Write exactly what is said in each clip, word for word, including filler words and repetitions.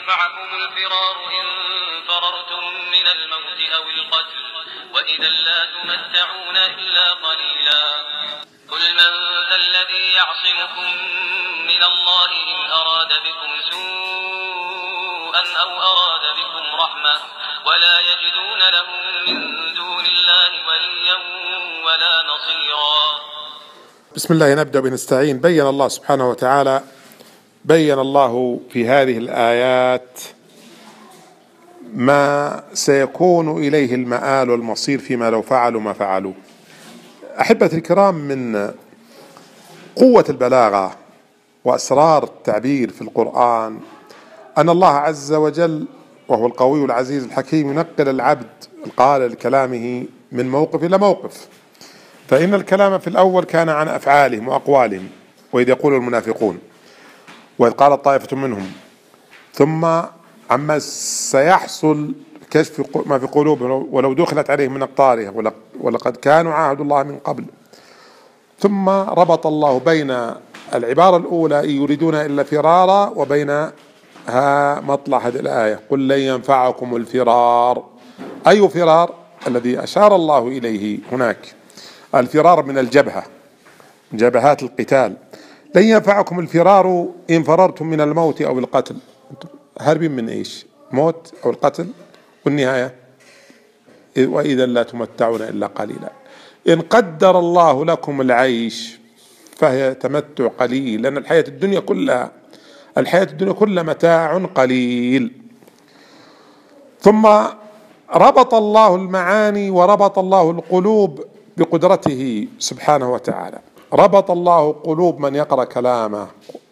ينفعكم الفرار إن فررتم من الموت أو القتل وإذا لا تمتعون إلا قليلا قل من ذا الذي يعصمكم من الله إن أراد بكم سوءا أو أراد بكم رحمة ولا يجدون لهم من دون الله وليا ولا نصيرا. بسم الله نبدأ بنستعين. بين الله سبحانه وتعالى بين الله في هذه الآيات ما سيكون إليه المآل والمصير فيما لو فعلوا ما فعلوا. أحبتي الكرام، من قوة البلاغة وأسرار التعبير في القرآن أن الله عز وجل وهو القوي العزيز الحكيم ينقل العبد القائل لكلامه من موقف إلى موقف. فإن الكلام في الأول كان عن أفعالهم وأقوالهم، وإذ يقول المنافقون وإذ قالت طائفة منهم، ثم عما سيحصل كشف ما في قلوبهم ولو دخلت عليهم من أقطارها ولقد كانوا عاهدوا الله من قبل. ثم ربط الله بين العبارة الأولى يريدون إلا فرارا وبينها مطلع هذه الآية قل لن ينفعكم الفرار. أي فرار؟ الذي أشار الله إليه هناك، الفرار من الجبهة، جبهات القتال. لن ينفعكم الفرار إن فررتم من الموت أو القتل. هاربين من إيش؟ موت أو القتل، والنهاية وإذا لا تمتعون إلا قليلا. إن قدر الله لكم العيش فهي تمتع قليل، لأن الحياة الدنيا كلها الحياة الدنيا كلها متاع قليل. ثم ربط الله المعاني وربط الله القلوب بقدرته سبحانه وتعالى. ربط الله قلوب من يقرأ كلامه.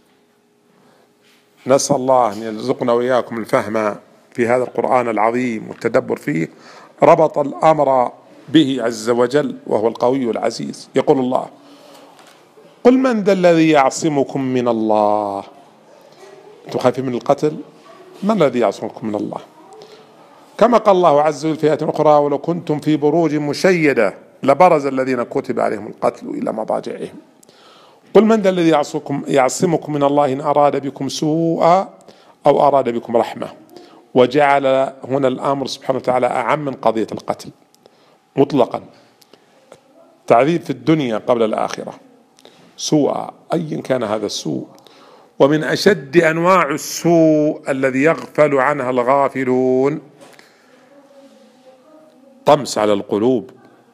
نسأل الله أن يرزقنا وإياكم الفهم في هذا القرآن العظيم والتدبر فيه. ربط الأمر به عز وجل وهو القوي العزيز. يقول الله قل من ذا الذي يعصمكم من الله. أنتم خايفين من القتل؟ من الذي يعصمكم من الله؟ كما قال الله عز وجل في آية أخرى ولو كنتم في بروج مشيدة لبرز الذين كتب عليهم القتل إلى مضاجعهم. قل من ذا الذي يعصمكم, يعصمكم من الله إن أراد بكم سوءا أو أراد بكم رحمة. وجعل هنا الأمر سبحانه وتعالى أعم من قضية القتل مطلقا، تعذيب في الدنيا قبل الآخرة سوءا أيا كان هذا السوء. ومن أشد أنواع السوء الذي يغفل عنها الغافلون طمس على القلوب،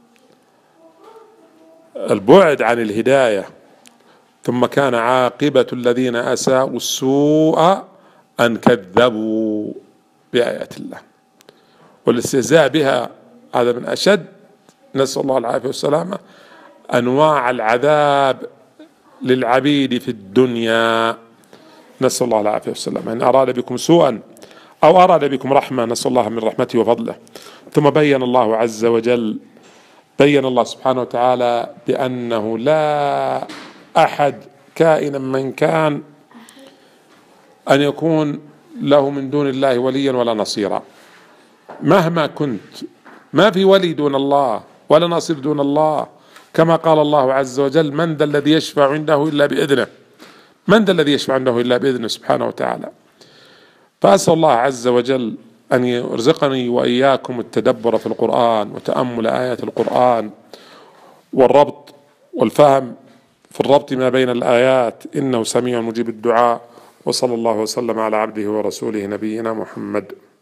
البعد عن الهداية. ثم كان عاقبة الذين أساءوا السوء أن كذبوا بآيات الله والاستهزاء بها. هذا من أشد، نسأل الله العافية والسلامة، أنواع العذاب للعبيد في الدنيا. نسأل الله العافية والسلامة. إن أراد بكم سوءا أو أراد بكم رحمة نسأل الله من رحمته وفضله. ثم بين الله عز وجل بين الله سبحانه وتعالى بأنه لا أحد كائنا من كان أن يكون له من دون الله وليا ولا نصيرا. مهما كنت ما في ولي دون الله ولا نصير دون الله. كما قال الله عز وجل من ذا الذي يشفع عنده إلا بإذنه. من ذا الذي يشفع عنده إلا بإذنه سبحانه وتعالى. فأسأل الله عز وجل أن يرزقني وإياكم التدبر في القرآن وتأمل آيات القرآن والربط والفهم في الربط ما بين الآيات، إنه سميع مجيب الدعاء. وصلى الله وسلم على عبده ورسوله نبينا محمد.